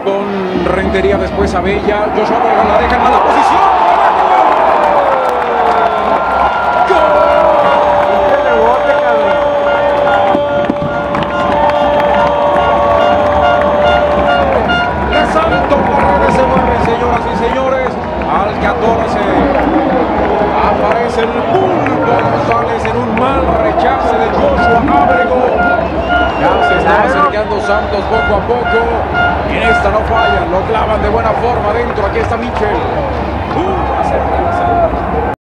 con Rentería, después Abella. Joshua Abrego la deja en mala posición. Al 14 aparece el Pulpo González en un mal rechace de Joshua Abrego. Ya se está acercando Santos poco a poco. En esta no falla, lo clavan de buena forma dentro. Aquí está Michel.